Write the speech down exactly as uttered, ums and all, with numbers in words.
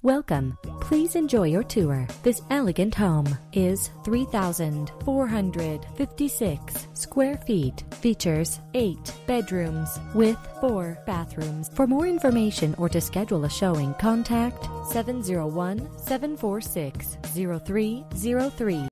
Welcome. Please enjoy your tour. This elegant home is three thousand four hundred fifty-six square feet. Features eight bedrooms with four bathrooms. For more information or to schedule a showing, contact seven zero one, seven four six, zero three zero three.